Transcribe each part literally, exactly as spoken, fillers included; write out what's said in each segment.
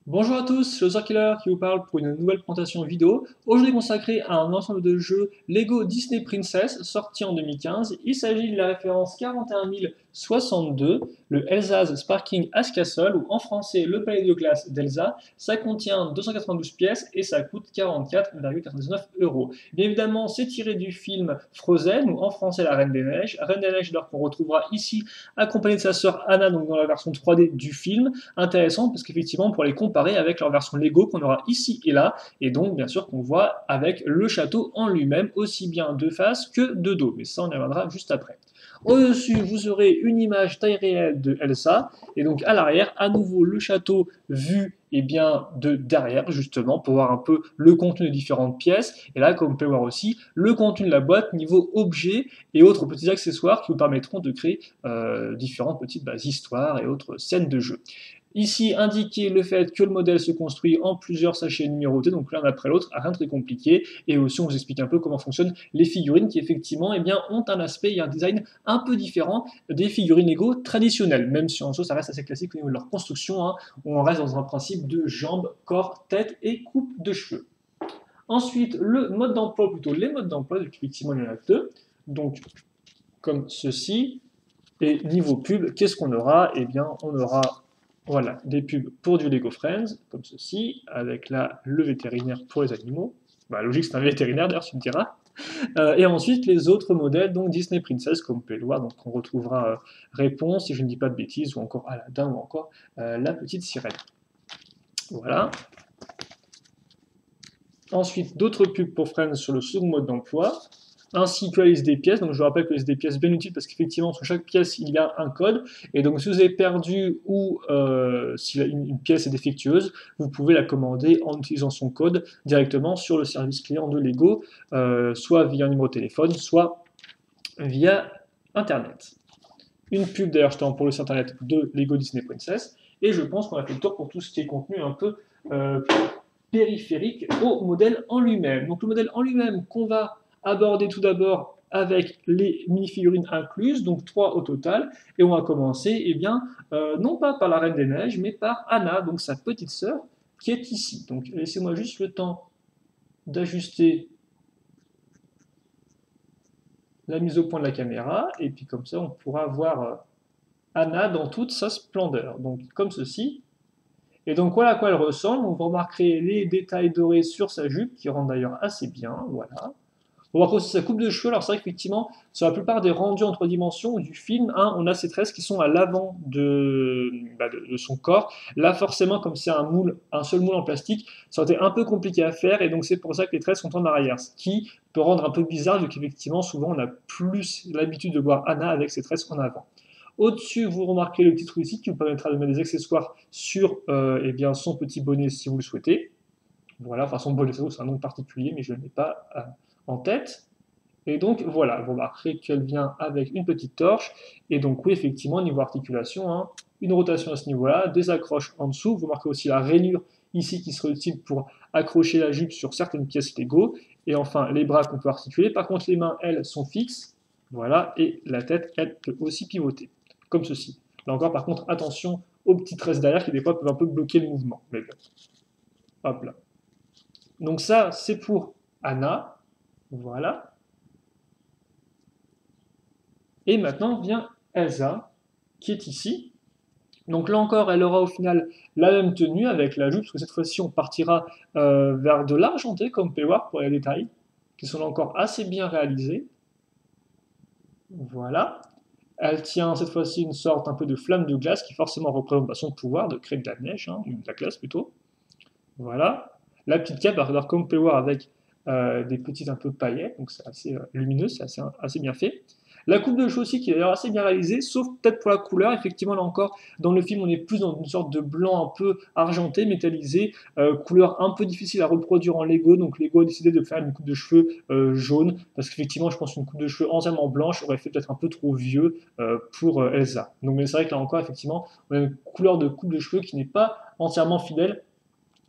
Bonjour à tous, c'est le Killer qui vous parle pour une nouvelle présentation vidéo, aujourd'hui consacrée à un ensemble de jeux Lego Disney Princess sorti en deux mille quinze. Il s'agit de la référence quarante et un mille soixante-deux, le Elsa's Sparking Ice Castle, ou en français le palais de glace d'Elsa. Ça contient deux cent quatre-vingt-douze pièces et ça coûte quarante-quatre virgule quatre-vingt-dix-neuf euros. Bien évidemment, c'est tiré du film Frozen, ou en français La Reine des Neiges. Reine des Neiges, alors qu'on retrouvera ici accompagnée de sa sœur Anna, donc dans la version trois D du film. Intéressant parce qu'effectivement, pour les comparer avec leur version Lego qu'on aura ici et là, et donc bien sûr qu'on voit avec le château en lui-même, aussi bien de face que de dos, mais ça on y reviendra juste après. Au-dessus, vous aurez une image taille réelle de Elsa, et donc à l'arrière, à nouveau le château vu et bien de derrière justement pour voir un peu le contenu des différentes pièces, et là comme on peut voir aussi le contenu de la boîte niveau objet et autres petits accessoires qui vous permettront de créer euh, différentes petites bah, histoires et autres scènes de jeu. Ici, indiquer le fait que le modèle se construit en plusieurs sachets numérotés, donc l'un après l'autre, rien de très compliqué. Et aussi, on vous explique un peu comment fonctionnent les figurines qui, effectivement, eh bien, ont un aspect et un design un peu différent des figurines Lego traditionnelles, même si en soi, ça reste assez classique au niveau de leur construction, hein, où on reste dans un principe de jambes, corps, tête et coupe de cheveux. Ensuite, le mode d'emploi, plutôt les modes d'emploi, donc effectivement, il y en a deux. Donc, comme ceci. Et niveau pub, qu'est-ce qu'on aura? Eh bien, on aura voilà, des pubs pour du Lego Friends, comme ceci, avec là le vétérinaire pour les animaux. Bah, logique, c'est un vétérinaire d'ailleurs, tu me diras. Euh, et ensuite, les autres modèles, donc Disney Princess, comme vous pouvez le voir, donc on retrouvera euh, Réponse, si je ne dis pas de bêtises, ou encore Aladdin, ou encore euh, La Petite Sirène. Voilà. Ensuite, d'autres pubs pour Friends sur le second mode d'emploi, ainsi que la liste des pièces. Donc je vous rappelle que la liste des pièces est bien utile parce qu'effectivement sur chaque pièce il y a un code, et donc si vous avez perdu ou euh, si une, une pièce est défectueuse, vous pouvez la commander en utilisant son code directement sur le service client de Lego, euh, soit via un numéro de téléphone, soit via internet. Une pub d'ailleurs justement pour le site internet de Lego Disney Princess, et je pense qu'on a fait le tour pour tout ce qui est contenu un peu euh, périphérique au modèle en lui-même. Donc le modèle en lui-même qu'on va aborder tout d'abord avec les mini-figurines incluses, donc trois au total, et on va commencer, eh bien, euh, non pas par la Reine des Neiges, mais par Anna, donc sa petite sœur, qui est ici. Donc laissez-moi juste le temps d'ajuster la mise au point de la caméra, et puis comme ça on pourra voir euh, Anna dans toute sa splendeur. Donc comme ceci. Et donc voilà à quoi elle ressemble. Vous remarquerez les détails dorés sur sa jupe, qui rendent d'ailleurs assez bien. Voilà. On voit aussi sa coupe de cheveux. Alors c'est vrai qu'effectivement, sur la plupart des rendus en trois dimensions du film, hein, on a ces tresses qui sont à l'avant de, bah, de, de son corps. Là, forcément, comme c'est un moule, un seul moule en plastique, ça aurait été un peu compliqué à faire, et donc c'est pour ça que les tresses sont en arrière, ce qui peut rendre un peu bizarre, vu qu'effectivement, souvent, on a plus l'habitude de voir Anna avec ses tresses en avant. Au-dessus, vous remarquez le petit trou ici qui vous permettra de mettre des accessoires sur euh, eh bien, son petit bonnet si vous le souhaitez. Voilà, enfin son bonnet, c'est un nom particulier, mais je ne l'ai pas euh, en tête. Et donc voilà, vous remarquerez qu'elle vient avec une petite torche. Et donc oui, effectivement, niveau articulation, hein, une rotation à ce niveau-là, des accroches en dessous. Vous remarquez aussi la rainure ici qui serait utile pour accrocher la jupe sur certaines pièces Lego. Et enfin, les bras qu'on peut articuler. Par contre, les mains, elles, sont fixes. Voilà, et la tête, elle, peut aussi pivoter comme ceci. Là encore, par contre, attention aux petites tresses derrière qui des fois peuvent un peu bloquer le mouvement. Mais bon, hop là. Donc ça, c'est pour Anna. Voilà. Et maintenant vient Elsa, qui est ici. Donc là encore, elle aura au final la même tenue avec la jupe, parce que cette fois-ci, on partira euh, vers de l'argenté, comme vous pouvez voir, pour les détails, qui sont encore assez bien réalisés. Voilà. Elle tient cette fois-ci une sorte un peu de flamme de glace qui forcément représente son pouvoir de créer de la neige, hein, ou de la glace plutôt. Voilà. La petite cape, alors comme vous pouvez voir, avec euh, des petites un peu paillettes, donc c'est assez euh, lumineux, c'est assez, assez bien fait. La coupe de cheveux aussi qui est d'ailleurs assez bien réalisée, sauf peut-être pour la couleur. Effectivement, là encore, dans le film, on est plus dans une sorte de blanc un peu argenté, métallisé, euh, couleur un peu difficile à reproduire en Lego. Donc Lego a décidé de faire une coupe de cheveux euh, jaune, parce qu'effectivement, je pense qu'une coupe de cheveux entièrement blanche aurait fait peut-être un peu trop vieux euh, pour euh, Elsa. Donc mais c'est vrai que là encore, effectivement, on a une couleur de coupe de cheveux qui n'est pas entièrement fidèle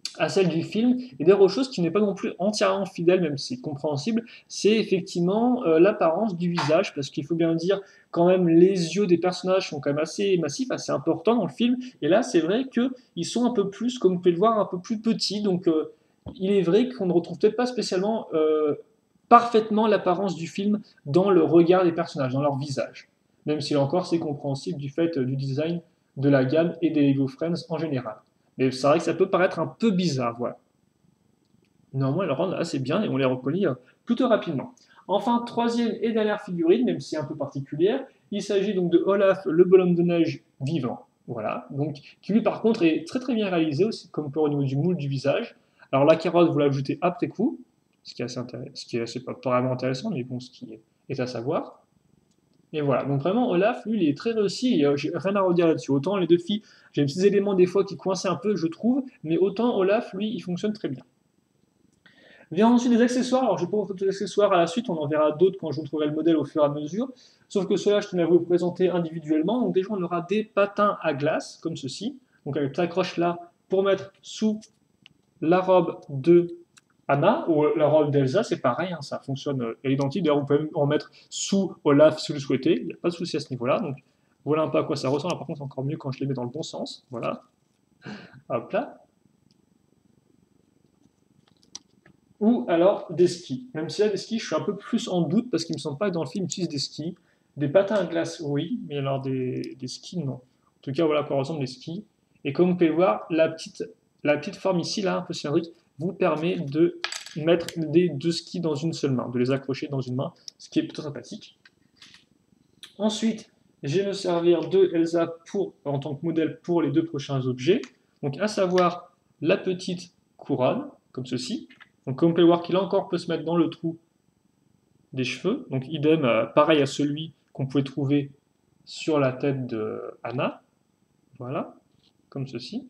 à celle du film. Et d'ailleurs, autre chose qui n'est pas non plus entièrement fidèle, même si c'est compréhensible, c'est effectivement euh, l'apparence du visage, parce qu'il faut bien le dire, quand même, les yeux des personnages sont quand même assez massifs, assez importants dans le film. Et là, c'est vrai qu'ils sont un peu plus, comme vous pouvez le voir, un peu plus petits. Donc, euh, il est vrai qu'on ne retrouve peut-être pas spécialement euh, parfaitement l'apparence du film dans le regard des personnages, dans leur visage. Même si là encore, c'est compréhensible du fait euh, du design de la gamme et des Lego Friends en général. Mais c'est vrai que ça peut paraître un peu bizarre, voilà. Néanmoins, elles le rendent assez bien et on les reconnaît euh, plutôt rapidement. Enfin, troisième et dernière figurine, même si un peu particulière, il s'agit donc de Olaf, le bonhomme de neige vivant. Voilà, donc qui lui par contre est très très bien réalisé aussi, comme pour au niveau du moule du visage. Alors la carotte, vous l'ajoutez après coup, ce qui est assez intéressant, ce qui est assez, pas vraiment intéressant, mais bon, ce qui est à savoir. Et voilà, donc vraiment Olaf, lui, il est très réussi, et euh, j'ai rien à redire là-dessus. Autant les deux filles, j'ai des petits éléments des fois qui coincent un peu, je trouve, mais autant Olaf, lui, il fonctionne très bien. Vient ensuite des accessoires. Alors, je vais pas vous faire tous les accessoires à la suite, on en verra d'autres quand je vous trouverai le modèle au fur et à mesure. Sauf que ceux-là, je tenais à vous les présenter individuellement. Donc, déjà, on aura des patins à glace, comme ceci. Donc, avec cette accroche-là pour mettre sous la robe de Anna ou la robe d'Elsa, c'est pareil, hein, ça fonctionne euh, à l'identique. D'ailleurs, vous pouvez même en mettre sous Olaf si vous le souhaitez. Il n'y a pas de souci à ce niveau-là. Donc, voilà un peu à quoi ça ressemble. Par contre, c'est encore mieux quand je les mets dans le bon sens. Voilà. Hop là. Ou alors des skis. Même si là, des skis, je suis un peu plus en doute parce qu'il me semble pas que dans le film, ils utilisent des skis. Des patins à glace, oui, mais alors des, des skis, non. En tout cas, voilà à quoi ressemblent les skis. Et comme vous pouvez le voir, la petite, la petite forme ici, là, un peu cylindrique, vous permet de mettre des deux skis dans une seule main, de les accrocher dans une main, ce qui est plutôt sympathique. Ensuite, je vais me servir de Elsa pour, en tant que modèle pour les deux prochains objets. Donc, à savoir la petite couronne, comme ceci. Donc, comme vous pouvez le voir qu'il encore peut se mettre dans le trou des cheveux. Donc, idem, euh, pareil à celui qu'on pouvait trouver sur la tête de Anna. Voilà, comme ceci.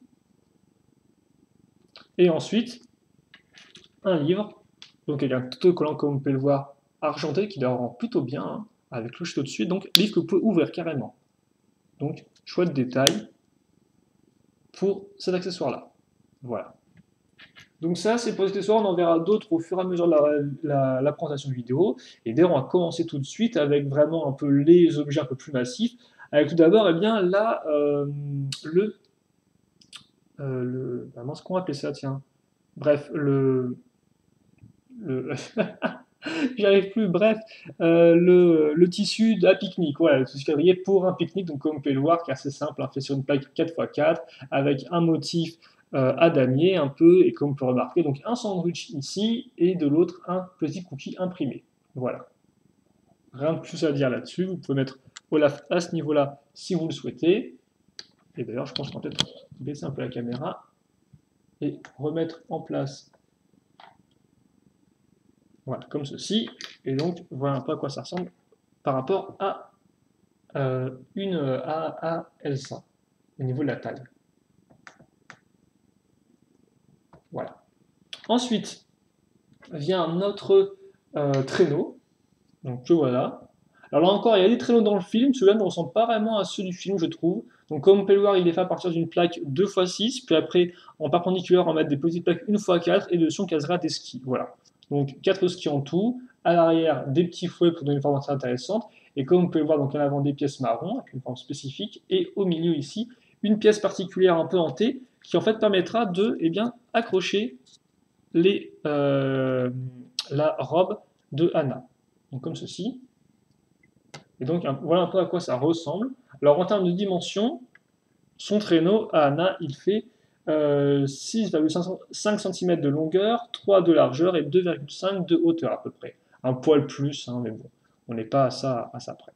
Et ensuite, un livre, donc avec un autocollant, comme vous pouvez le voir, argenté, qui le rend plutôt bien, hein, avec le cloche au-dessus. Donc, livre que vous pouvez ouvrir carrément. Donc, chouette détail pour cet accessoire-là. Voilà. Donc ça, c'est pour les accessoires, on en verra d'autres au fur et à mesure de la, la, la présentation vidéo. Et d'ailleurs, on va commencer tout de suite avec vraiment un peu les objets un peu plus massifs. Avec tout d'abord, eh bien, là, euh, le... Euh, le comment est-ce qu'on va appeler ça, tiens? Bref, le... le J'arrive plus, bref, euh, le, le tissu à pique-nique, voilà, le tissu quadrillé pour un pique-nique, donc comme vous pouvez le voir, qui est assez simple, hein, fait sur une plaque quatre par quatre, avec un motif euh, à damier un peu, et comme vous pouvez remarquer, donc un sandwich ici, et de l'autre un petit cookie imprimé. Voilà. Rien de plus à dire là-dessus, vous pouvez mettre Olaf à ce niveau-là si vous le souhaitez, et d'ailleurs je pense qu'on va peut-être baisser un peu la caméra, et remettre en place voilà, comme ceci. Et donc, voilà un peu à quoi ça ressemble par rapport à, euh, une, à, à Elsa, au niveau de la taille. Voilà. Ensuite, vient notre euh, traîneau. Donc, voilà. Alors là encore, il y a des traîneaux dans le film. Celui-là ne ressemble pas vraiment à ceux du film, je trouve. Donc, comme vous pouvez le voir, il est fait à partir d'une plaque deux fois six. Puis après, en perpendiculaire, on va mettre des petites plaques une fois quatre. Et dessus, on casera des skis. Voilà. Donc quatre skis en tout, à l'arrière des petits fouets pour donner une forme assez intéressante, et comme vous pouvez le voir donc en avant des pièces marron avec une forme spécifique, et au milieu ici une pièce particulière un peu en T qui en fait permettra de eh bien, accrocher les, euh, la robe de Anna. Donc comme ceci. Et donc voilà un peu à quoi ça ressemble. Alors en termes de dimension, son traîneau à Anna il fait Euh, six virgule cinq centimètres de longueur, trois de largeur et deux virgule cinq de hauteur à peu près. Un poil plus, hein, mais bon, on n'est pas à ça, à ça près.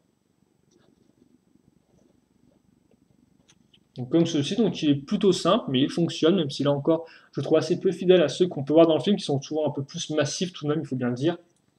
Donc comme ceci, donc il est plutôt simple, mais il fonctionne, même s'il est encore, je trouve, assez peu fidèle à ceux qu'on peut voir dans le film, qui sont souvent un peu plus massifs tout de même, il faut bien le dire.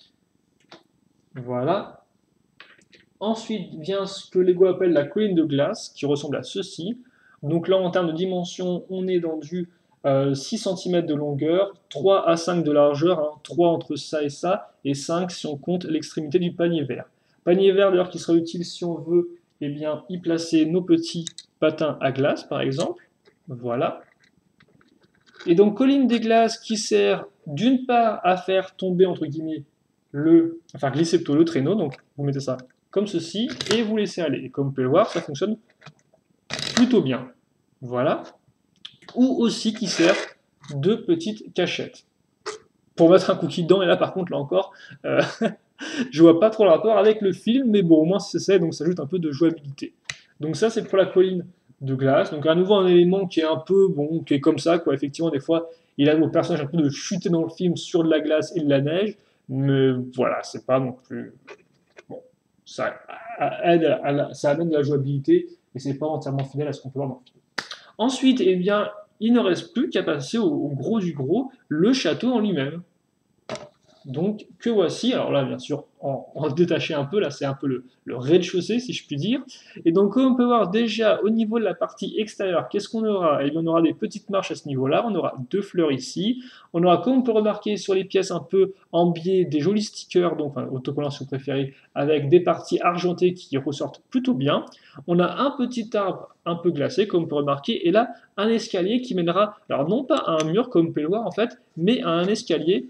Voilà. Ensuite vient ce que Lego appelle la colline de glace, qui ressemble à ceci. Donc là, en termes de dimension, on est dans du euh, six centimètres de longueur, trois à cinq de largeur, hein, trois entre ça et ça, et cinq si on compte l'extrémité du panier vert. Panier vert, d'ailleurs, qui sera utile si on veut eh bien, y placer nos petits patins à glace, par exemple. Voilà. Et donc, colline des glaces qui sert d'une part à faire tomber, entre guillemets, le, enfin glisser plutôt le traîneau. Donc, vous mettez ça comme ceci et vous laissez aller. Et comme vous pouvez le voir, ça fonctionne plutôt bien. Voilà. Ou aussi qui sert de petites cachettes pour mettre un cookie dedans. Et là, par contre, là encore, euh, je vois pas trop le rapport avec le film, mais bon, au moins c'est ça, donc ça ajoute un peu de jouabilité. Donc ça, c'est pour la colline de glace. Donc à nouveau un élément qui est un peu, bon, qui est comme ça, quoi. Effectivement, des fois, il a au personnage un peu de chuter dans le film sur de la glace et de la neige, mais voilà, c'est pas non plus. Bon, ça aide, à la, ça amène de la jouabilité, mais c'est pas entièrement fidèle à ce qu'on peut voir dans le film. Ensuite, eh bien, il ne reste plus qu'à passer au, au gros du gros, le château en lui-même. Donc, que voici, alors là, bien sûr, en, en détaché un peu, là, c'est un peu le, le rez-de-chaussée, si je puis dire. Et donc, comme on peut voir déjà, au niveau de la partie extérieure, qu'est-ce qu'on aura? Eh bien, on aura des petites marches à ce niveau-là, on aura deux fleurs ici, on aura, comme on peut remarquer sur les pièces un peu en biais, des jolis stickers, donc enfin, autocollants si vous préférez, avec des parties argentées qui ressortent plutôt bien. On a un petit arbre un peu glacé, comme on peut remarquer, et là, un escalier qui mènera, alors non pas à un mur, comme on peut le voir en fait, mais à un escalier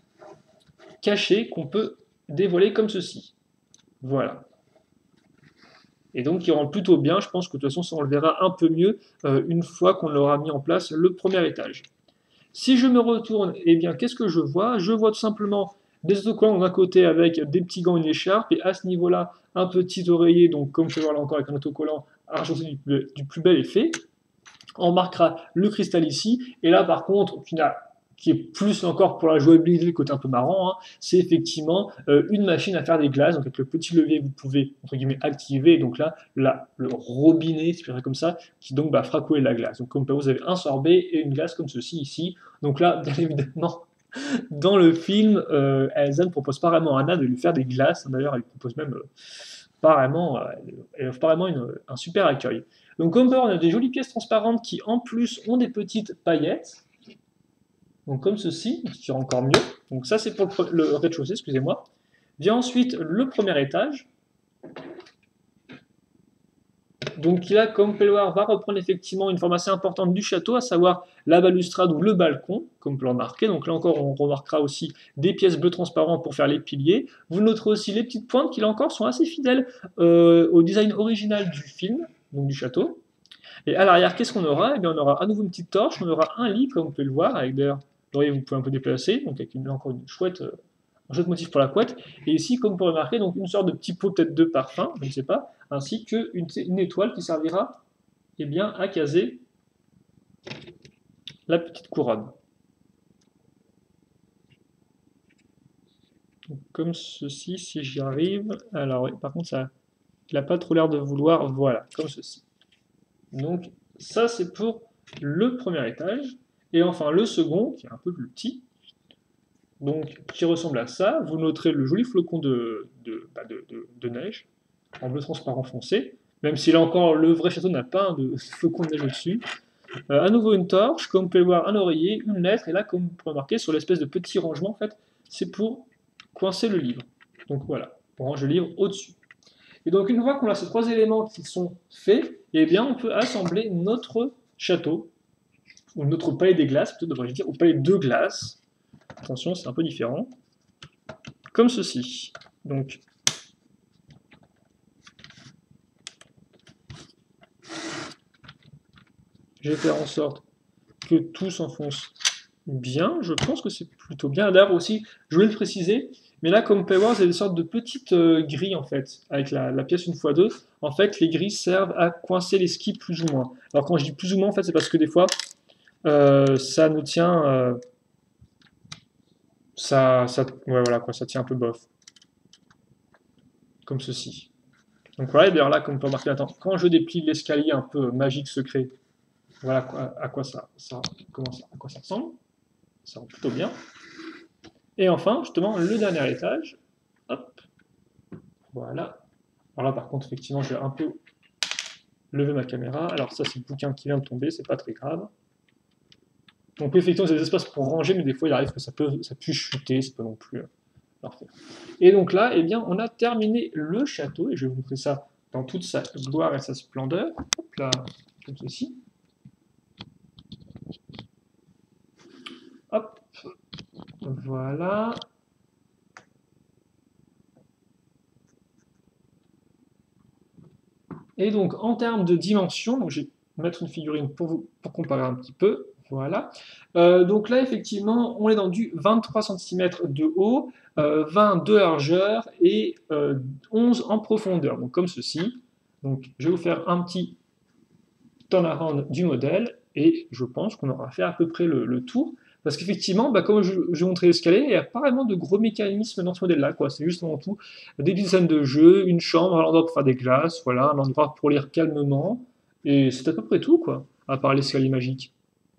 caché qu'on peut dévoiler comme ceci. Voilà. Et donc, il rend plutôt bien. Je pense que de toute façon, ça, on le verra un peu mieux euh, une fois qu'on aura mis en place le premier étage. Si je me retourne, eh bien, qu'est-ce que je vois? Je vois tout simplement des autocollants d'un côté avec des petits gants, une écharpe, et à ce niveau-là, un petit oreiller, donc comme je peux voir là encore avec un autocollant argenté du, du plus bel effet. On marquera le cristal ici, et là par contre, qui n'a qui est plus encore pour la jouabilité, le côté un peu marrant, hein, c'est effectivement euh, une machine à faire des glaces. Donc avec le petit levier, vous pouvez entre guillemets activer. Donc là, là le robinet, si je dirais comme ça, qui donc bah, fera couler la glace. Donc comme vous avez un sorbet et une glace comme ceci ici. Donc là, bien évidemment, dans le film, euh, Elsa ne propose pas vraiment à Anna de lui faire des glaces. D'ailleurs, elle propose même euh, pas vraiment, euh, elle offre pas vraiment une, un super accueil. Donc comme on peut voir, on a des jolies pièces transparentes qui en plus ont des petites paillettes. Donc comme ceci, qui rend encore mieux. Donc ça c'est pour le, le rez-de-chaussée, excusez-moi. Vient ensuite le premier étage. Donc qui là, comme vous pouvez le voir, va reprendre effectivement une forme assez importante du château, à savoir la balustrade ou le balcon, comme vous pouvez le remarquer. Donc là encore, on remarquera aussi des pièces bleues transparentes pour faire les piliers. Vous noterez aussi les petites pointes qui là encore sont assez fidèles euh, au design original du film, donc du château. Et à l'arrière, qu'est-ce qu'on aura? Eh bien, on aura à nouveau une petite torche, on aura un lit, comme vous pouvez le voir, avec d'ailleurs l'oreiller vous pouvez un peu déplacer, donc avec une, encore une chouette, euh, un chouette motif pour la couette. Et ici, comme vous pouvez remarquer, donc une sorte de petit pot peut-être de parfum, je ne sais pas, ainsi qu'une une étoile qui servira eh bien, à caser la petite couronne. Donc, comme ceci, si j'y arrive. Alors, oui, par contre, ça, il n'a pas trop l'air de vouloir. Voilà, comme ceci. Donc, ça, c'est pour le premier étage. Et enfin, le second, qui est un peu plus petit, donc qui ressemble à ça. Vous noterez le joli flocon de, de, bah de, de, de neige, en bleu transparent foncé, même si là encore, le vrai château n'a pas de flocon de neige au-dessus. Euh, à nouveau une torche, comme vous pouvez voir, un oreiller, une lettre, et là, comme vous pouvez remarquer, sur l'espèce de petit rangement, en fait, c'est pour coincer le livre. Donc voilà, on range le livre au-dessus. Et donc une fois qu'on a ces trois éléments qui sont faits, eh bien on peut assembler notre château, ou notre palais des glaces, plutôt devrais-je dire, ou palais de glace. Attention, c'est un peu différent. Comme ceci. Donc, je vais faire en sorte que tout s'enfonce bien. Je pense que c'est plutôt bien. D'ailleurs aussi, je voulais le préciser, mais là, comme vous pouvez voir, c'est des sortes de petites euh, grilles, en fait, avec la, la pièce une fois deux. En fait, les grilles servent à coincer les skis plus ou moins. Alors quand je dis plus ou moins, en fait, c'est parce que des fois, euh, ça nous tient... Euh, ça, ça, ouais, voilà, quoi, ça tient un peu bof. Comme ceci. Donc voilà, d'ailleurs là, comme on peut remarquer, attends, quand je déplie l'escalier un peu magique secret, voilà quoi, à quoi ça, ça, comment ça, à quoi ça ressemble. Ça rend plutôt bien. Et enfin, justement, le dernier étage. Hop. Voilà. Alors là, par contre, effectivement, je vais un peu lever ma caméra. Alors ça, c'est le bouquin qui vient de tomber, c'est pas très grave. Donc effectivement, il y a des espaces pour ranger, mais des fois, il arrive que ça peut, ça puisse chuter, c'est pas non plus... Parfait. Et donc là, eh bien, on a terminé le château, et je vais vous montrer ça dans toute sa gloire et sa splendeur. Hop là, comme ceci. Voilà. Et donc, en termes de dimension, donc je vais mettre une figurine pour vous pour comparer un petit peu. Voilà. Euh, donc là, effectivement, on est dans du vingt-trois centimètres de haut, euh, vingt de largeur et euh, onze en profondeur. Donc comme ceci. Donc je vais vous faire un petit turnaround du modèle et je pense qu'on aura fait à peu près le, le tour. Parce qu'effectivement, bah, comme je, je vous montrais l'escalier, il n'y a pas vraiment de gros mécanismes dans ce modèle-là. C'est juste avant tout des petites scènes de jeu, une chambre, un endroit pour faire des glaces, voilà, un endroit pour lire calmement. Et c'est à peu près tout, quoi, à part l'escalier magique.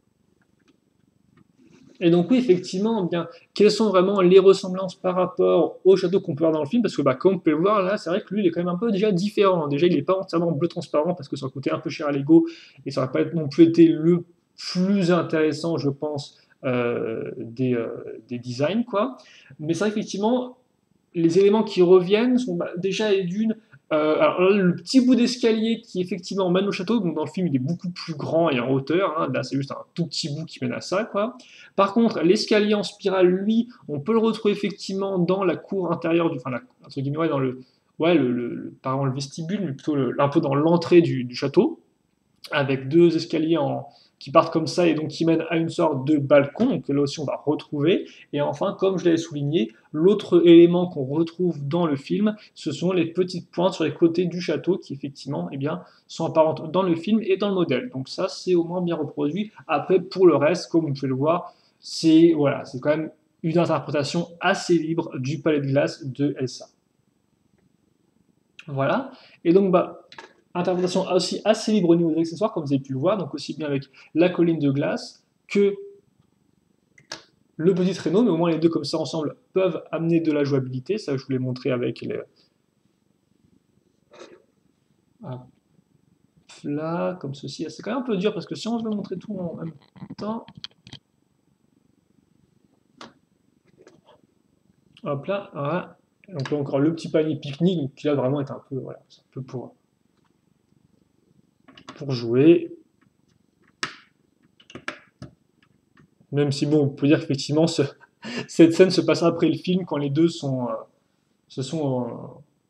Et donc oui, effectivement, bien, quelles sont vraiment les ressemblances par rapport au château qu'on peut voir dans le film? Parce que bah, comme on peut le voir là, c'est vrai que lui, il est quand même un peu déjà différent. Déjà, il n'est pas entièrement bleu transparent parce que ça aurait coûté un peu cher à Lego et ça n'aurait pas non plus été le plus intéressant, je pense, euh, des, euh, des designs, quoi. Mais c'est vrai qu'effectivement, les éléments qui reviennent sont bah, déjà et d'une. Euh, alors là, le petit bout d'escalier qui effectivement mène au château, donc dans le film il est beaucoup plus grand et en hauteur, hein. Là c'est juste un tout petit bout qui mène à ça, quoi. Par contre, l'escalier en spirale, lui, on peut le retrouver effectivement dans la cour intérieure, du, enfin la, entre guillemets, ouais, dans le, ouais, le, le, le, pas vraiment le vestibule, mais plutôt le, un peu dans l'entrée du, du château, avec deux escaliers en, qui partent comme ça et donc qui mènent à une sorte de balcon, donc là aussi on va retrouver. Et enfin, comme je l'avais souligné, l'autre élément qu'on retrouve dans le film, ce sont les petites pointes sur les côtés du château qui effectivement eh bien, sont apparentes dans le film et dans le modèle. Donc ça, c'est au moins bien reproduit. Après, pour le reste, comme vous pouvez le voir, c'est voilà, c'est quand même une interprétation assez libre du palais de glace de Elsa. Voilà. Et donc, bah, interprétation aussi assez libre au niveau des accessoires, comme vous avez pu le voir, donc aussi bien avec la colline de glace que le petit traîneau, mais au moins les deux comme ça ensemble peuvent amener de la jouabilité. Ça, je vous l'ai montré avec les. Hop là, comme ceci. C'est quand même un peu dur parce que si on veut montrer tout en même temps. Hop là, voilà. Donc là encore le petit panier pique-nique qui là vraiment est un peu, voilà, c'est un peu pour, pour jouer. Même si bon, on peut dire qu'effectivement ce, cette scène se passe après le film quand les deux sont, euh, se sont euh,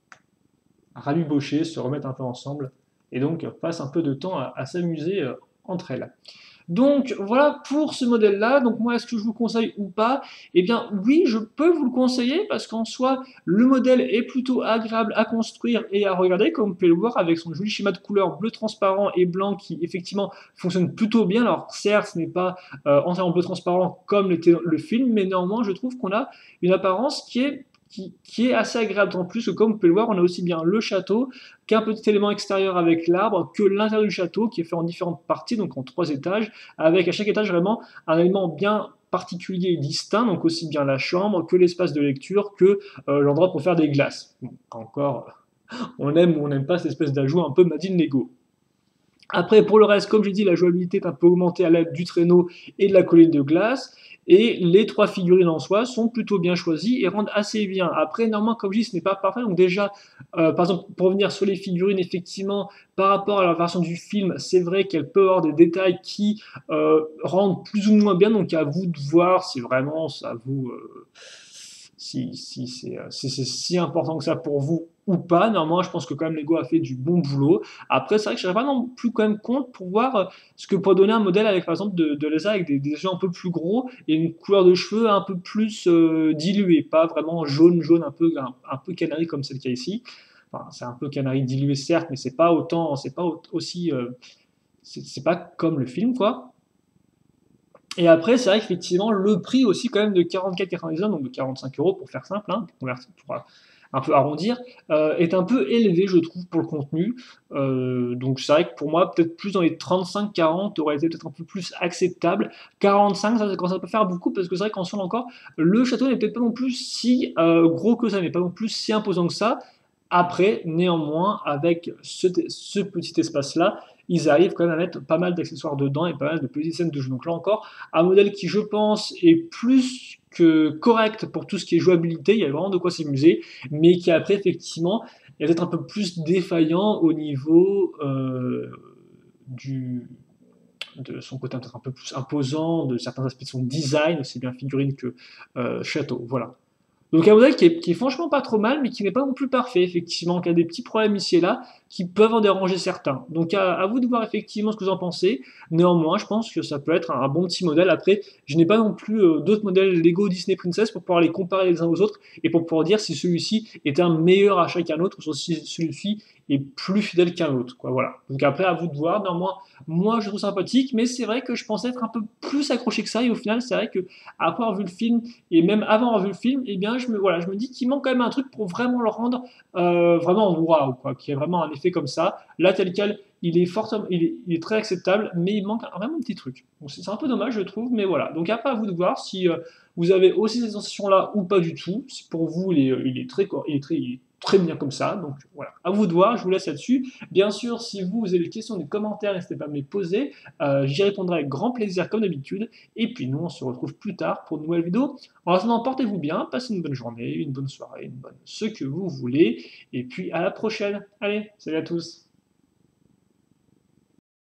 rabibochés, se remettent un peu ensemble et donc passent un peu de temps à, à s'amuser euh, entre elles. Donc voilà pour ce modèle-là. Donc moi, est-ce que je vous conseille ou pas? Eh bien oui, je peux vous le conseiller parce qu'en soi, le modèle est plutôt agréable à construire et à regarder, comme vous pouvez le voir avec son joli schéma de couleur bleu transparent et blanc qui effectivement fonctionne plutôt bien. Alors certes, ce n'est pas euh, entièrement bleu transparent comme l'était le film, mais néanmoins, je trouve qu'on a une apparence qui est qui, qui, est assez agréable. En plus, que comme vous pouvez le voir, on a aussi bien le château qu'un petit élément extérieur avec l'arbre, que l'intérieur du château qui est fait en différentes parties, donc en trois étages, avec à chaque étage vraiment un élément bien particulier et distinct, donc aussi bien la chambre que l'espace de lecture que euh, l'endroit pour faire des glaces. Bon, encore, on aime ou on n'aime pas cette espèce d'ajout un peu Made in Lego. Après, pour le reste, comme j'ai dit, la jouabilité est un peu augmentée à l'aide du traîneau et de la colline de glace. Et les trois figurines en soi sont plutôt bien choisies et rendent assez bien. Après, normalement, comme je dis, ce n'est pas parfait. Donc déjà, euh, par exemple, pour revenir sur les figurines, effectivement, par rapport à la version du film, c'est vrai qu'elle peut avoir des détails qui euh, rendent plus ou moins bien. Donc à vous de voir si vraiment ça vous... Euh, si, si c'est si, si important que ça pour vous ou pas. Normalement, je pense que quand même Lego a fait du bon boulot. Après, c'est vrai que je ne pas non plus quand même compte pour voir ce que pourrait donner un modèle avec, par exemple, de, de Elsa avec des, des yeux un peu plus gros et une couleur de cheveux un peu plus euh, diluée, pas vraiment jaune, jaune, un peu, un, un peu canari comme c'est le cas ici. Enfin, c'est un peu canari dilué, certes, mais c'est pas autant, c'est pas aussi, euh, c'est pas comme le film, quoi. Et après, c'est vrai qu'effectivement, le prix aussi quand même de quarante-quatre quatre-vingt-dix-neuf, donc de quarante-cinq euros pour faire simple, hein, pour, pour un peu arrondir, euh, est un peu élevé, je trouve, pour le contenu. Euh, donc c'est vrai que pour moi, peut-être plus dans les trente-cinq quarante aurait été peut-être un peu plus acceptable. quarante-cinq, ça commence à pas faire beaucoup, parce que c'est vrai qu'en soi encore, le château n'est peut-être pas non plus si euh, gros que ça, n'est pas non plus si imposant que ça. Après, néanmoins, avec ce, ce petit espace-là, ils arrivent quand même à mettre pas mal d'accessoires dedans et pas mal de petites scènes de jeu. Donc là encore, un modèle qui, je pense, est plus que correct pour tout ce qui est jouabilité, il y a vraiment de quoi s'amuser, mais qui après, effectivement, est peut-être un peu plus défaillant au niveau euh, du, de son côté peut-être un peu plus imposant, de certains aspects de son design, aussi bien figurine que euh, château. Voilà. Donc un modèle qui est, qui est franchement pas trop mal, mais qui n'est pas non plus parfait, effectivement, qui a des petits problèmes ici et là, qui peuvent en déranger certains. Donc à, à vous de voir effectivement ce que vous en pensez. Néanmoins, je pense que ça peut être un, un bon petit modèle. Après, je n'ai pas non plus euh, d'autres modèles Lego Disney Princess pour pouvoir les comparer les uns aux autres et pour pouvoir dire si celui-ci est un meilleur achat qu'un autre ou si celui-ci est plus fidèle qu'un autre. Quoi, voilà. Donc après, à vous de voir. Néanmoins, moi je trouve sympathique, mais c'est vrai que je pensais être un peu plus accroché que ça. Et au final, c'est vrai que après avoir vu le film et même avant avoir vu le film, eh bien, je me, voilà, je me dis qu'il manque quand même un truc pour vraiment le rendre euh, vraiment waouh, quoi, qu'il y ait vraiment un effet comme ça. Là, tel quel, il est, fort, il est, il est très acceptable, mais il manque un, vraiment un petit truc. Donc c'est un peu dommage, je trouve, mais voilà. Donc après, à vous de voir si euh, vous avez aussi ces sensations-là ou pas du tout. Si pour vous, il est, il est très, il est très, il est très bien comme ça. Donc voilà, à vous de voir, je vous laisse là-dessus. Bien sûr, si vous, vous avez des questions, des commentaires, n'hésitez pas à me les poser. Euh, J'y répondrai avec grand plaisir, comme d'habitude. Et puis nous, on se retrouve plus tard pour une nouvelle vidéo. En attendant, portez-vous bien, passez une bonne journée, une bonne soirée, une bonne ce que vous voulez. Et puis à la prochaine. Allez, salut à tous.